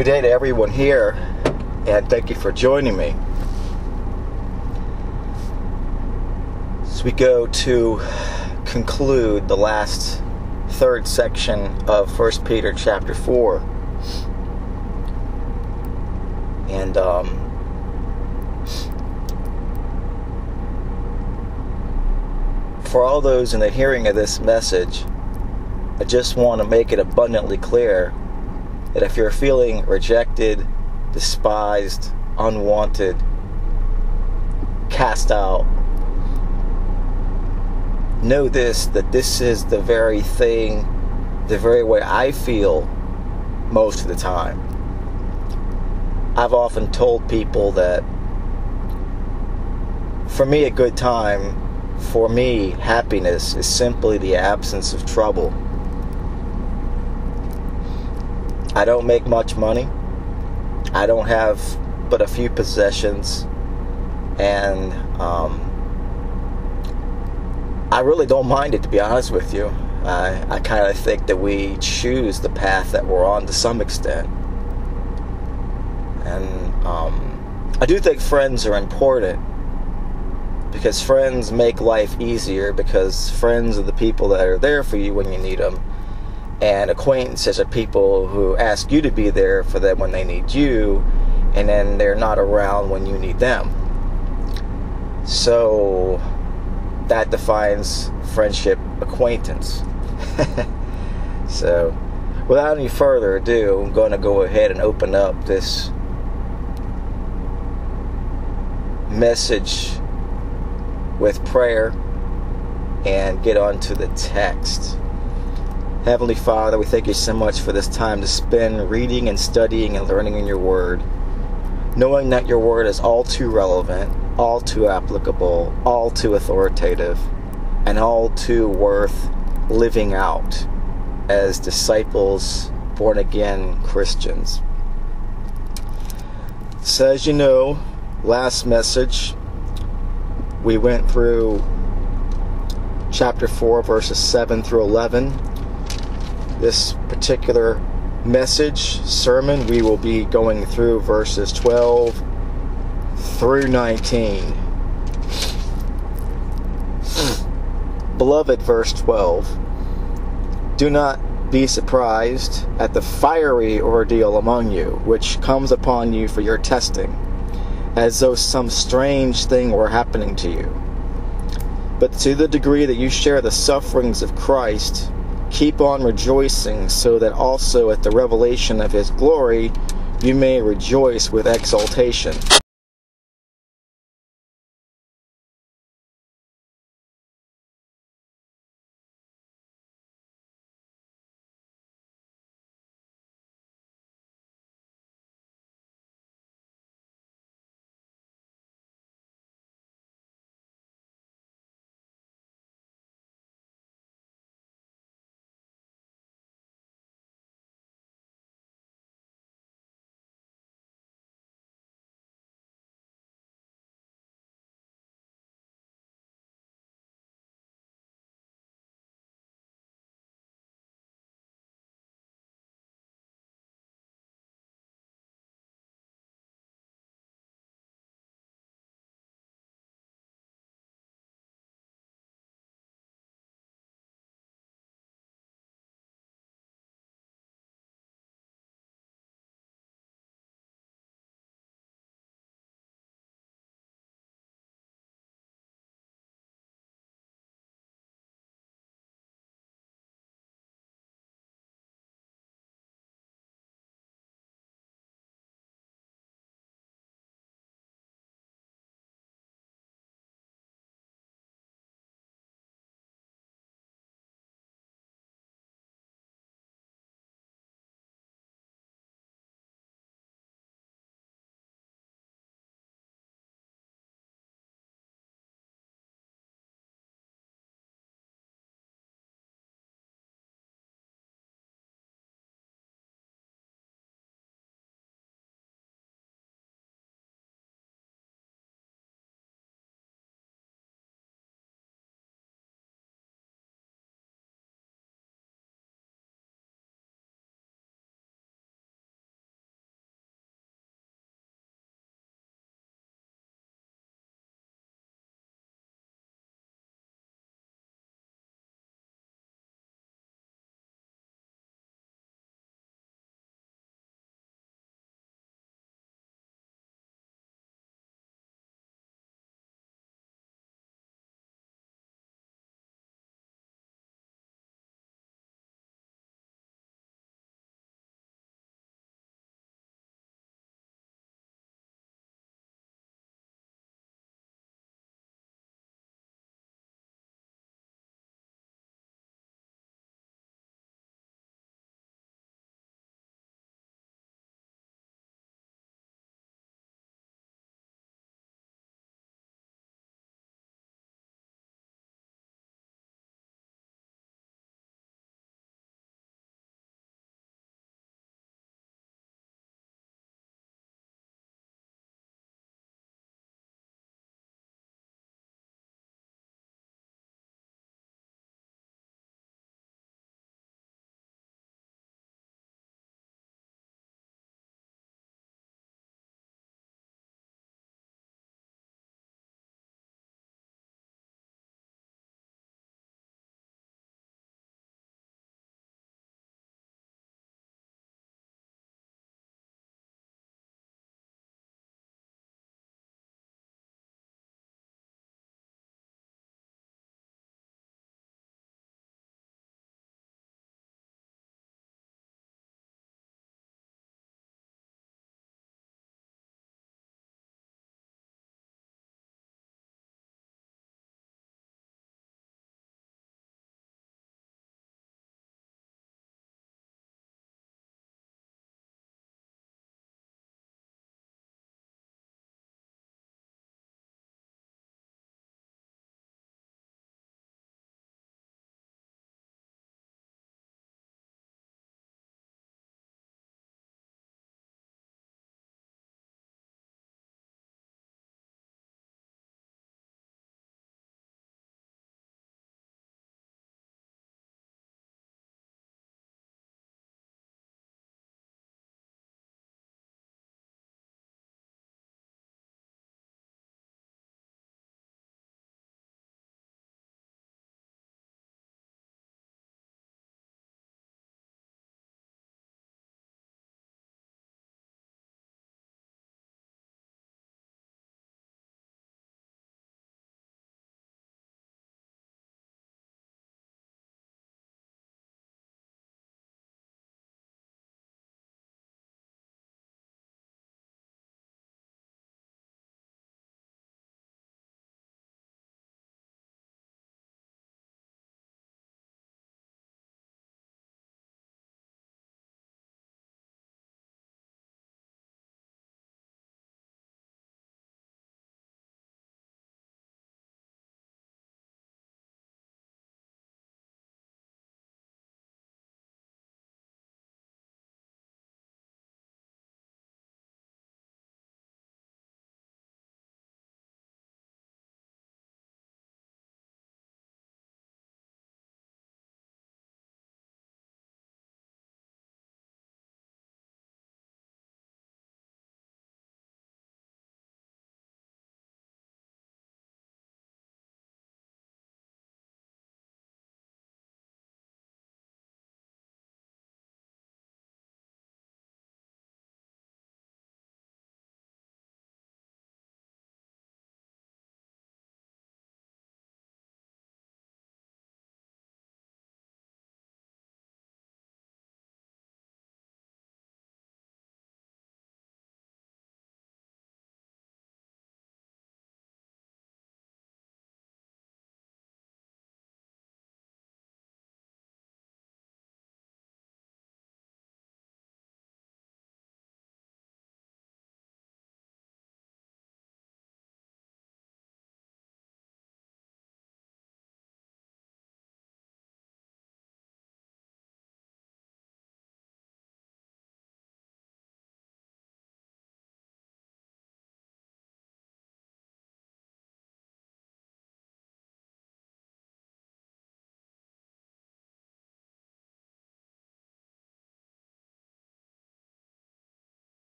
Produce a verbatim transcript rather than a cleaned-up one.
Good day to everyone here, and thank you for joining me. As we go to conclude the last third section of First Peter chapter four, and um, for all those in the hearing of this message, I just want to make it abundantly clear that if you're feeling rejected, despised, unwanted, cast out, know this, that this is the very thing, the very way I feel most of the time. I've often told people that for me, a good time, for me, happiness is simply the absence of trouble. I don't make much money. I don't have but a few possessions. And um, I really don't mind it, to be honest with you. I, I kind of think that we choose the path that we're on to some extent. And um, I do think friends are important, because friends make life easier, because friends are the people that are there for you when you need them. And acquaintances are people who ask you to be there for them when they need you, and then they're not around when you need them. So that defines friendship acquaintance. So without any further ado, I'm going to go ahead and open up this message with prayer and get on to the text. Heavenly Father, we thank you so much for this time to spend reading and studying and learning in your word, knowing that your word is all too relevant, all too applicable, all too authoritative, and all too worth living out as disciples, born-again Christians. So as you know, last message, we went through chapter four, verses seven through eleven. This particular message, sermon, we will be going through verses twelve through nineteen. Beloved, verse twelve, do not be surprised at the fiery ordeal among you, which comes upon you for your testing, as though some strange thing were happening to you. But to the degree that you share the sufferings of Christ, keep on rejoicing, so that also at the revelation of his glory you may rejoice with exultation.